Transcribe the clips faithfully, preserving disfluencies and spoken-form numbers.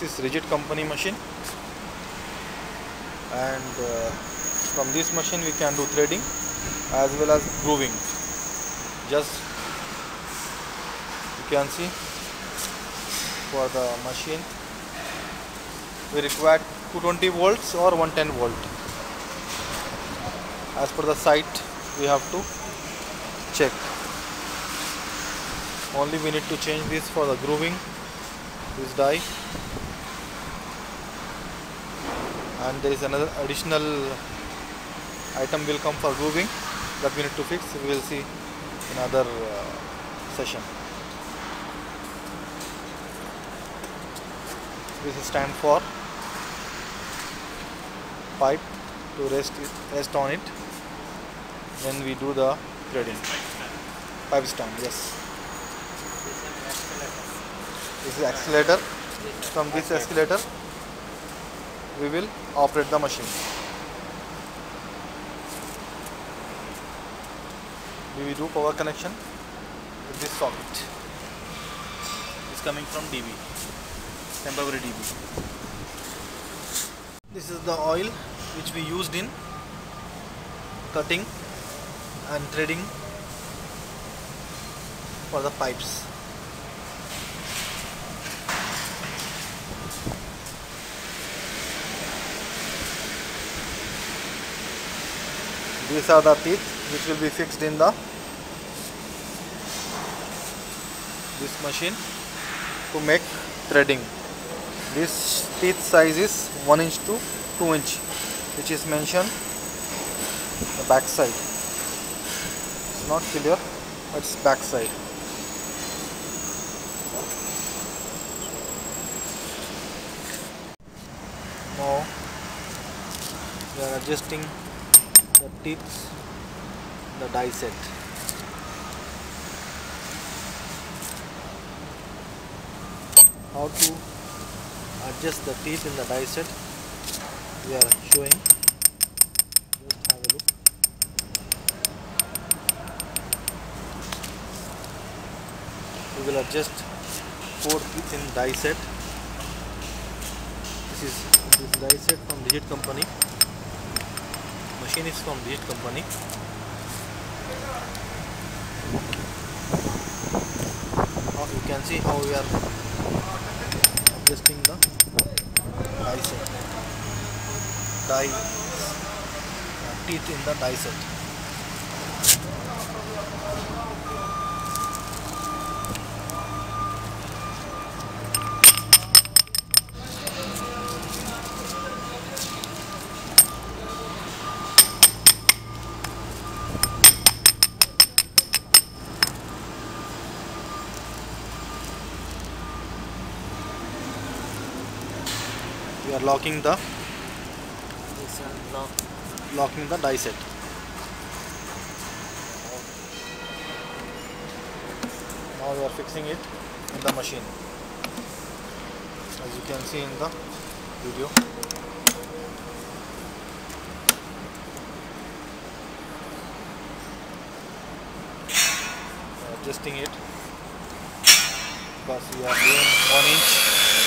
This is rigid company machine, and uh, from this machine we can do threading as well as grooving. Just you can see, for the machine we require two hundred twenty volts or one hundred ten volt. As per the site we have to check. Only we need to change this for the grooving, this die, and there is another additional item will come for grooving that we need to fix. We will see in another uh, session. This is stand for pipe to rest it, rest on it when we do the threading. Pipe stand, yes. This is accelerator. From this escalator we will operate the machine. We will do power connection with this socket. It's coming from D B, temporary D B. This is the oil which we used in cutting and threading for the pipes. These are the teeth which will be fixed in the this machine to make threading. This teeth size is one inch to two inch, which is mentioned the back side. It's not clear, but it's back side. Now we are adjusting the teeth, the die set. How to adjust the teeth in the die set we are showing. Just have a look. We will adjust four teeth in die set. This is this die set from Rigid company. Machine is from Rigid company. Now you can see how we are adjusting the die set, die uh, teeth in the die set. We are locking the lock. locking the die set. Now we are fixing it in the machine, as you can see in the video. We are adjusting it because we are doing one inch.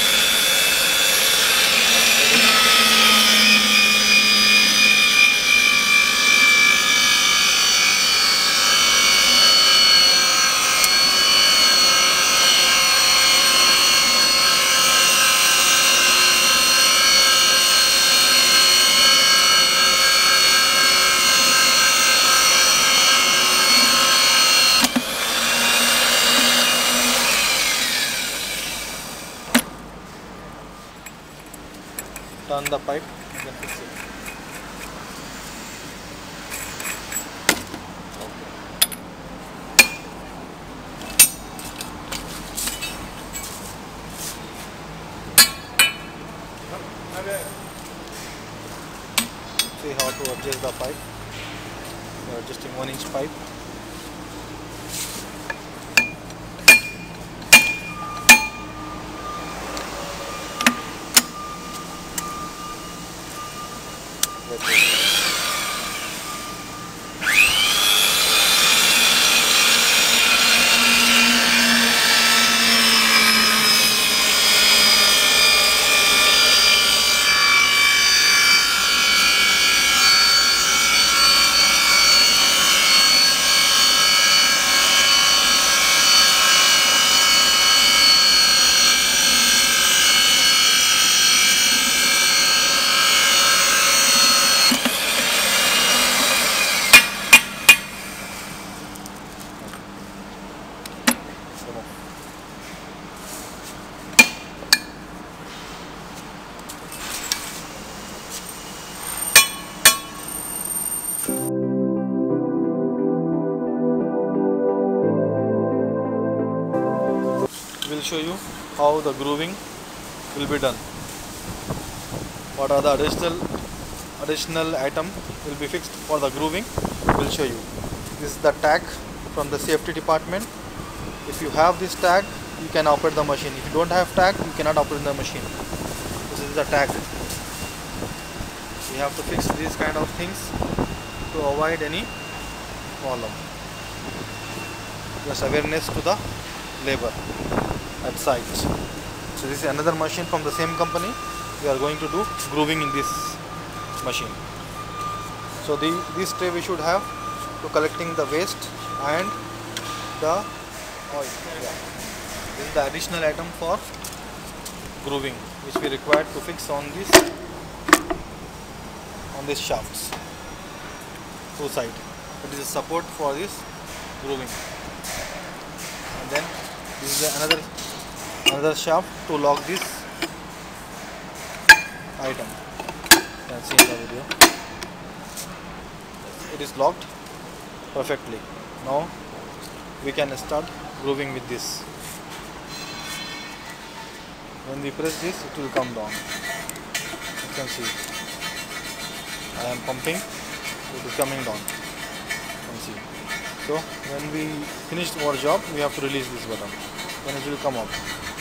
Turn the pipe and then fix it. See how to adjust the pipe. We are adjusting one inch pipe. will show you how the grooving will be done. What are the additional additional item will be fixed for the grooving, will show you. This is the tag from the safety department. If you have this tag, you can operate the machine. If you don't have tag, you cannot operate the machine. This is the tag. We have to fix these kind of things to avoid any problem. Just awareness to the labor at site. So this is another machine from the same company. We are going to do grooving in this machine. So the this tray we should have to collecting the waste and the oil. Yeah. This is the additional item for grooving which we require to fix on this on these shafts two side. It is a support for this grooving. And then this is another another shaft to lock this item. You can see in the video. It is locked perfectly. Now we can start grooving with this. When we press this, it will come down. You can see. I am pumping. It is coming down. You can see. So when we finish our job, we have to release this button. Then it will come up.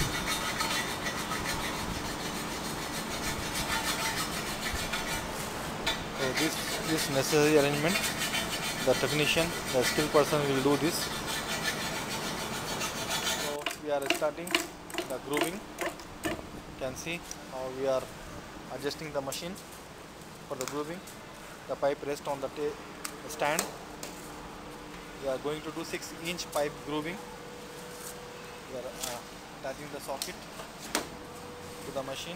So this is necessary arrangement. The technician, the skilled person will do this. So we are starting the grooving. You can see how we are adjusting the machine for the grooving. The pipe rests on the stand. We are going to do six inch pipe grooving. We are uh, attaching the socket to the machine.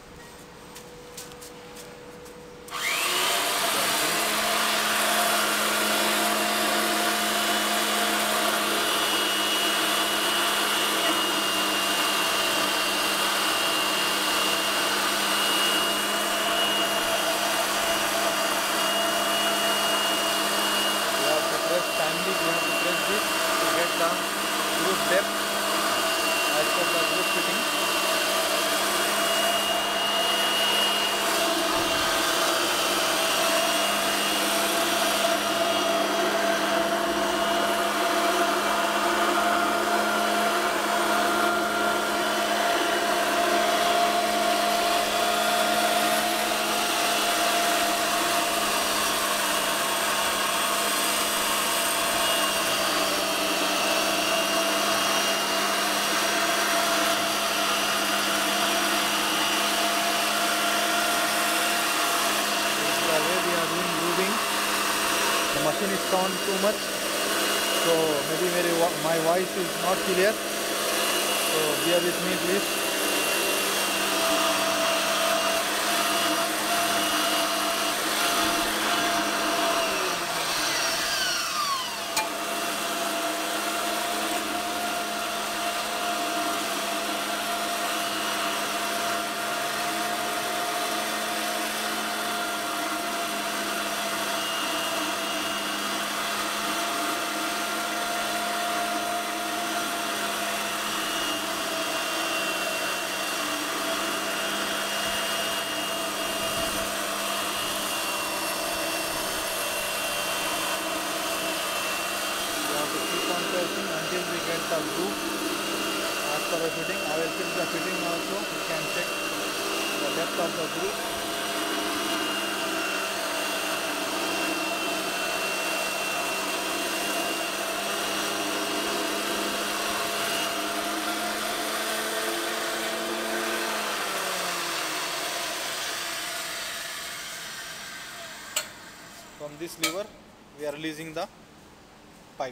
Timely, we have to press this to get the groove depth as per the groove fitting. The machine is on too much, so maybe very, my voice is not clear, so bear with me please. Until we get the groove as per the fitting. I will fix the fitting also. You can check the depth of the groove. From this lever, we are releasing the pipe.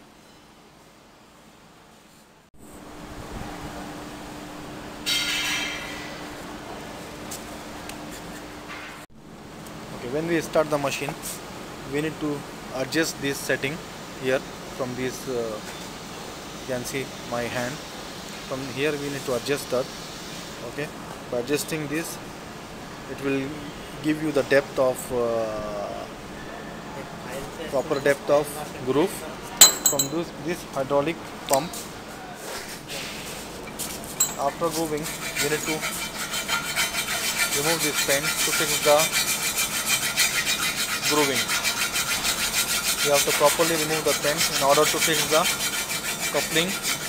When we start the machine, we need to adjust this setting here from this. Uh, you can see my hand. From here, we need to adjust that. Okay, by adjusting this, it will give you the depth of uh, proper depth of groove from this this hydraulic pump. after grooving we need to remove this paint to fix the grooving. We have to properly remove the paint in order to fix the coupling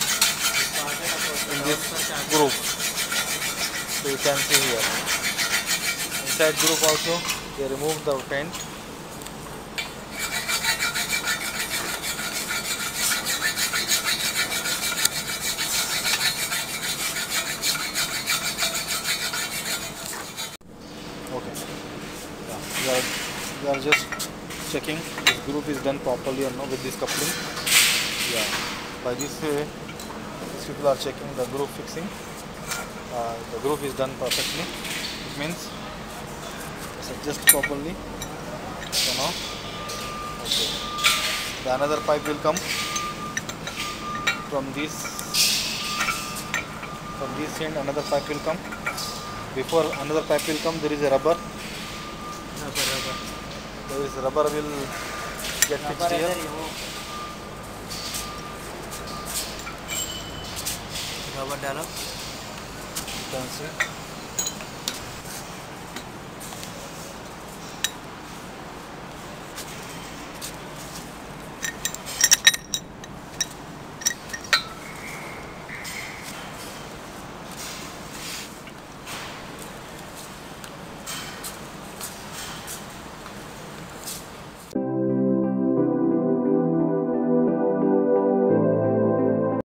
in this groove. So you can see here inside groove also we remove the paint. Okay, yeah, we are we are just checking this groove is done properly or not with this coupling. Yeah, by this way these people are checking the groove fixing. Uh, the groove is done perfectly. It means it's adjust properly. So now, okay, the another pipe will come from this from this end. Another pipe will come. Before another pipe will come, there is a rubber. Rubber, rubber. There is rubber will get fixed here. Rubber डालो. You can see.